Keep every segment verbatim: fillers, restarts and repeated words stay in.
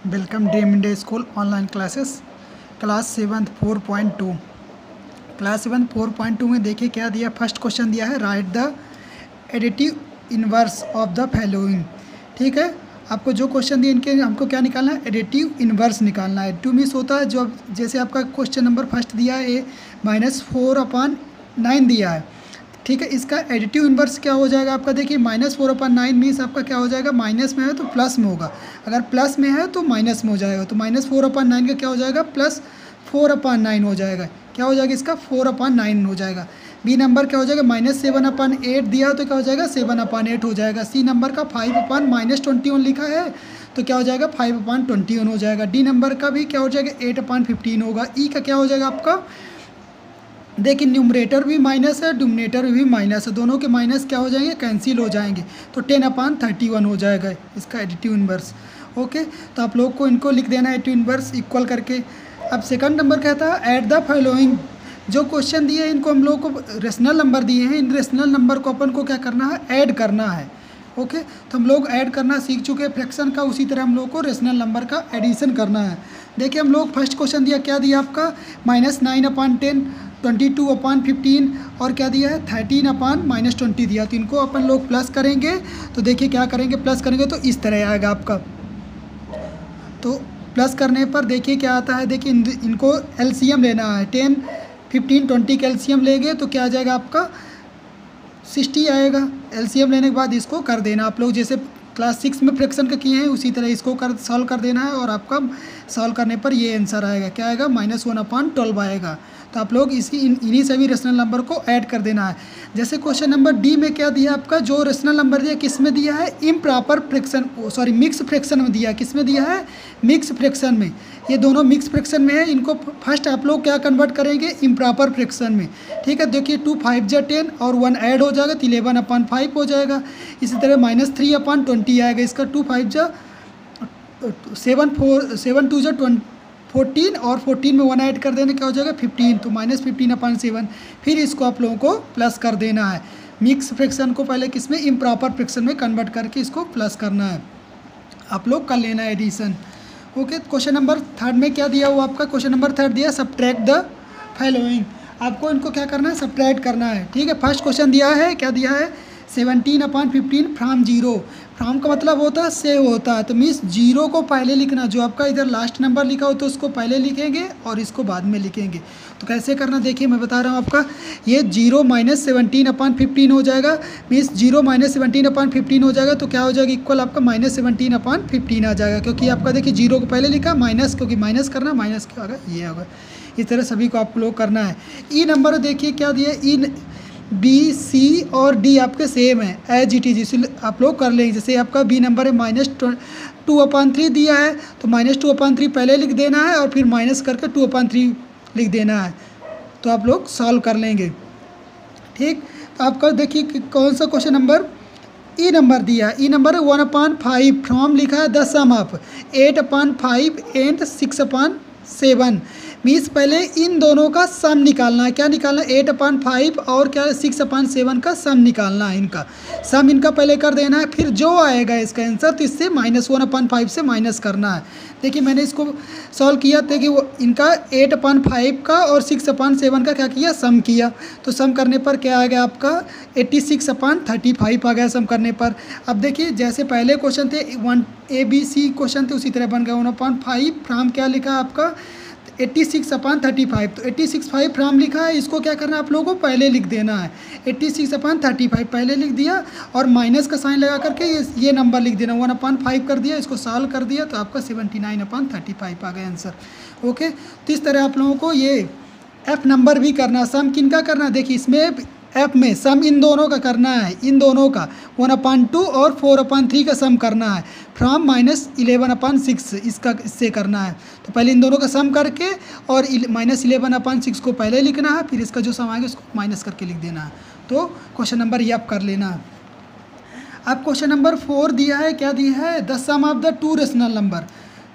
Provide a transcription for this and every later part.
Welcome dream India school online classes class seventh four point two class seven four point two में देखिए क्या दिया। First question दिया है write the additive inverse of the following. ठीक है, आपको जो क्वेश्चन दिए इनके हमको क्या निकालना है, एडिटिव इनवर्स निकालना है। टू मीन्स होता है जो अब जैसे आपका क्वेश्चन नंबर फर्स्ट दिया है a minus four upon nine दिया है। ठीक है, इसका एडिटिव इन्वर्स क्या हो जाएगा आपका, देखिए minus four upon nine means आपका क्या हो जाएगा, माइनस में है तो प्लस में होगा, अगर प्लस में है तो माइनस में हो जाएगा। तो माइनस फोर अपन नाइन का क्या हो जाएगा, प्लस फोर अपन नाइन हो जाएगा। क्या हो जाएगा इसका, फोर अपन नाइन हो जाएगा। बी नंबर क्या हो जाएगा, माइनस सेवन अपन एट दिया तो क्या हो जाएगा, सेवन अपन एट हो जाएगा। सी नंबर का five upon minus twenty one लिखा है तो क्या हो जाएगा, फाइव अपन ट्वेंटी वन हो जाएगा। डी नंबर का भी क्या हो जाएगा, एट अपन फिफ्टीन होगा। ई का क्या हो जाएगा आपका, देखिए न्यूमरेटर भी माइनस है, डिनोमिनेटर भी माइनस है, दोनों के माइनस क्या हो जाएंगे, कैंसिल हो जाएंगे। तो टेन अपान थर्टी वन हो जाएगा इसका एडिटिव इन्वर्स। ओके, तो आप लोग को इनको लिख देना है एडिटिव इन्वर्स इक्वल करके। अब सेकंड नंबर कहता है ऐड द फॉलोइंग। जो क्वेश्चन दिए इनको हम लोग को रेशनल नंबर दिए हैं, इन रेशनल नंबर को अपन को क्या करना है, ऐड करना है। ओके, तो हम लोग ऐड करना सीख चुके हैं फ्रैक्शन का, उसी तरह हम लोग को रेशनल नंबर का एडिशन करना है। देखिए हम लोग फर्स्ट क्वेश्चन दिया, क्या दिया आपका, minus nine upon ten, twenty two upon fifteen और क्या दिया है, थर्टीन अपान माइनस ट्वेंटी दिया। तो इनको अपन लोग प्लस करेंगे तो देखिए क्या करेंगे, प्लस करेंगे तो इस तरह आएगा आपका। तो प्लस करने पर देखिए क्या आता है, देखिए इन, इनको एलसीएम लेना है, टेन फिफ्टीन ट्वेंटी का एलसीएम लेंगे तो क्या आ जाएगा आपका, सिक्सटी आएगा। एलसीएम लेने के बाद इसको कर देना आप लोग, जैसे क्लास सिक्स में फ्रैक्शन का किए हैं उसी तरह इसको कर सॉल्व कर देना है और आपका सॉल्व करने पर ये आंसर आएगा, क्या आएगा, माइनस वन अपॉन ट्वेल्व आएगा। तो आप लोग इसी इन इन्हीं सभी रेशनल नंबर को ऐड कर देना है। जैसे क्वेश्चन नंबर डी में क्या दिया आपका, जो रेशनल नंबर दिया किस में दिया है, improper fraction, sorry mix fraction में दिया, किस में दिया है, मिक्स फ्रैक्शन में। ये दोनों मिक्स फ्रैक्शन में है, इनको फर्स्ट आप लोग क्या कन्वर्ट करेंगे, इम्प्रॉपर फ्रैक्शन में। ठीक है, देखिए टू फाइव जा टेन और वन ऐड हो जाएगा तो इलेवन अपान फाइव हो जाएगा। इसी तरह माइनस थ्री अपान ट्वेंटी आएगा, इसका टू फाइव जा सेवन फोर सेवन टू जा ट्वेंटी फोर्टीन और फोर्टीन में वन ऐड कर देना क्या हो जाएगा, फिफ्टीन। तो माइनस फिफ्टीन अपान सेवन, फिर इसको आप लोगों को प्लस कर देना है। मिक्स फ्रैक्शन को पहले किस में, इम्प्रॉपर फ्रैक्शन में कन्वर्ट करके इसको प्लस करना है, आप लोग कर लेना है addition. Okay, question number third में क्या दिया हुआ आपका, क्वेश्चन नंबर थर्ड दिया सब्ट्रैक्ट द फॉलोइंग। आपको इनको क्या करना है, सब्ट्रैक्ट करना है। ठीक है, फर्स्ट क्वेश्चन दिया है, क्या दिया है, seventeen upon fifteen from zero. From का मतलब होता है से होता है, तो मीन्स जीरो को पहले लिखना, जो आपका इधर लास्ट नंबर लिखा हो तो उसको पहले लिखेंगे और इसको बाद में लिखेंगे। तो कैसे करना देखिए मैं बता रहा हूँ आपका, ये zero minus seventeen upon fifteen हो जाएगा, means zero minus seventeen upon fifteen हो जाएगा। तो क्या हो जाएगा, इक्वल आपका माइनस सेवनटीन अपान फिफ्टीन आ जाएगा, क्योंकि आपका देखिए जीरो को पहले लिखा, माइनस क्योंकि माइनस करना, माइनस क्या होगा, ये होगा। इस तरह सभी को आप लोग करना है। ई नंबर देखिए क्या दिया, ई बी सी और डी आपके सेम है, एज इट इज, इसलिए आप लोग कर लेंगे। जैसे आपका बी नंबर है माइनस टू अपान थ्री दिया है तो माइनस टू अपान थ्री पहले लिख देना है और फिर माइनस करके टू अपान थ्री लिख देना है, तो आप लोग सॉल्व कर लेंगे। ठीक, तो आपका देखिए कौन सा क्वेश्चन नंबर, ई नंबर दिया, ई नंबर है वन अपान फाइव फ्रॉम लिखा है the sum of eight upon five and six upon seven. Means पहले इन दोनों का सम निकालना है, क्या निकालना है, एट अपान फाइव और क्या सिक्स अपान सेवन का सम निकालना है। इनका सम इनका पहले कर देना है, फिर जो आएगा इसका आंसर तो इससे माइनस वन अपान फाइव से माइनस करना है। देखिए मैंने इसको सॉल्व किया था कि वो इनका एट अपान फाइव का और सिक्स अपान सेवन का क्या किया, सम किया। तो सम करने पर क्या आ गया आपका, eighty six upon thirty five आ गया सम करने पर। अब देखिए जैसे पहले क्वेश्चन थे one A B C question थे उसी तरह बन गया, वन अपान फाइव फ्राम क्या लिखा है आपका, eighty six upon thirty five. तो एट्टी सिक्स फाइव फ्राम लिखा है, इसको क्या करना है आप लोगों को पहले लिख देना है, eighty six upon thirty five पहले लिख दिया और माइनस का साइन लगा करके ये ये नंबर लिख देना, वन अपान फाइव कर दिया, इसको सॉल्व कर दिया तो आपका seventy nine upon thirty five आ गया आंसर। ओके, तो इस तरह आप लोगों को ये एफ नंबर भी करना, सम किन का करना, देखिए इसमें एफ में सम इन दोनों का करना है, इन दोनों का वन अपान टू और फोर अपान थ्री का सम करना है, from minus eleven upon six इसका इससे करना है। तो पहले इन दोनों का सम करके और माइनस इलेवन अपान सिक्स को पहले लिखना है, फिर इसका जो सम आएगा उसको माइनस करके लिख देना है। तो क्वेश्चन नंबर ये आप कर लेना है। अब क्वेश्चन नंबर फोर दिया है, क्या दिया है, the sum of the two rational number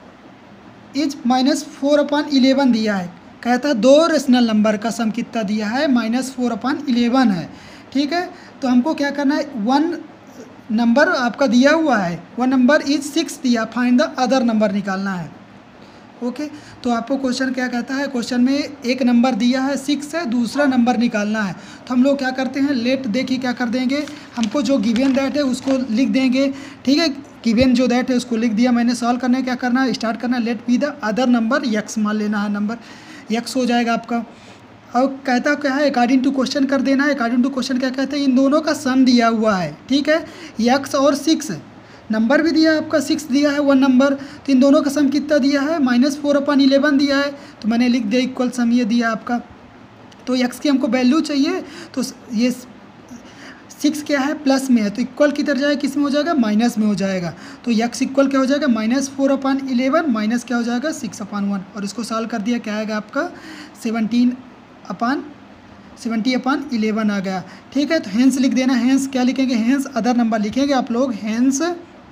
is minus four upon eleven दिया है। कहता है दो रेशनल नंबर का सम कितना दिया है, माइनस फोर अपान इलेवन है। ठीक है, तो हमको क्या करना है, वन नंबर आपका दिया हुआ है, वह नंबर इज सिक्स दिया, फाइंड द अदर नंबर निकालना है। ओके okay, तो आपको क्वेश्चन क्या कहता है, क्वेश्चन में एक नंबर दिया है सिक्स है, दूसरा नंबर निकालना है। तो हम लोग क्या करते हैं, लेट देखिए क्या कर देंगे, हमको जो गिवन दैट है उसको लिख देंगे। ठीक है, गिवन जो दैट है उसको लिख दिया मैंने। सॉल्व करने है क्या करना है, स्टार्ट करना है, let be the other number x मान लेना है, नंबर यक्स हो जाएगा आपका। और कहता क्या है, अकॉर्डिंग टू क्वेश्चन कर देना है। अकॉर्डिंग टू क्वेश्चन क्या कहते हैं, इन दोनों का सम दिया हुआ है। ठीक है, यक्स और सिक्स नंबर भी दिया है आपका, सिक्स दिया है वन नंबर, तो इन दोनों का सम कितना दिया है, माइनस फोर अपन इलेवन दिया है। तो मैंने लिख दिया इक्वल सम ये दिया आपका। तो एक्स की हमको वैल्यू चाहिए, तो ये सिक्स क्या है, प्लस में है, तो इक्वल किधर जाएगा, किस में हो जाएगा, माइनस में हो जाएगा। तो एक्स इक्वल क्या हो जाएगा, minus four upon eleven minus क्या हो जाएगा, सिक्स अपन वन। और इसको सॉल्व कर दिया, क्या आएगा आपका, seventeen upon seventy upon eleven आ गया। ठीक है, तो हेंस लिख देना। हेंस क्या लिखेंगे, हेंस अदर नंबर लिखेंगे आप लोग। हेंस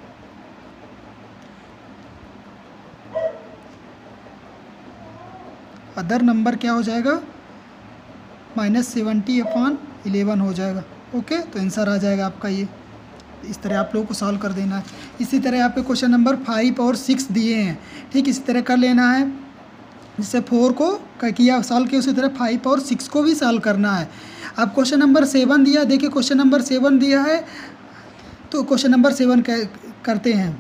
अदर नंबर क्या हो जाएगा, माइनस सेवेंटी अपॉन इलेवन हो जाएगा। ओके, तो आंसर आ जाएगा आपका ये। इस तरह आप लोगों को सॉल्व कर देना है। इसी तरह आपके क्वेश्चन नंबर फाइव और सिक्स दिए हैं। ठीक, इसी तरह कर लेना है। जिससे फोर को किया सॉल्व किया, उसी तरह फाइव और सिक्स को भी सॉल्व करना है। अब क्वेश्चन नंबर सेवन दिया, देखिए क्वेश्चन नंबर सेवन दिया है, तो क्वेश्चन नंबर सेवन करते हैं।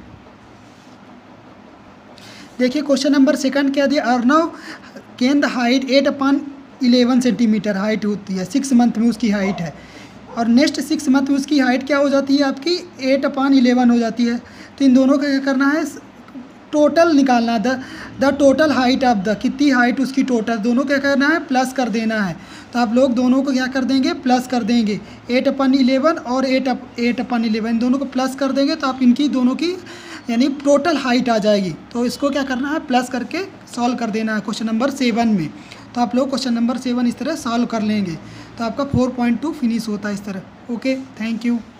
देखिए क्वेश्चन नंबर सेकंड क्या दिया, Arnav gain the height eight upon eleven centimetre height होती है, सिक्स मंथ में उसकी हाइट है। और नेक्स्ट सिक्स मंथ में उसकी हाइट क्या हो जाती है आपकी, एट अपॉन इलेवन हो जाती है। तो इन दोनों का क्या करना है, टोटल निकालना, the the total height of the, कितनी हाइट उसकी टोटल, दोनों क्या करना है, प्लस कर देना है। तो आप लोग दोनों को क्या कर देंगे, प्लस कर देंगे। एट अपन इलेवन और eight up eight upon eleven दोनों को प्लस कर देंगे, तो आप इनकी दोनों की यानी टोटल हाइट आ जाएगी। तो इसको क्या करना है, प्लस करके सॉल्व कर देना है क्वेश्चन नंबर सेवन में। तो आप लोग क्वेश्चन नंबर सेवन इस तरह सॉल्व कर लेंगे, तो आपका फोर पॉइंट टू फिनिश होता है इस तरह। Okay, thank you.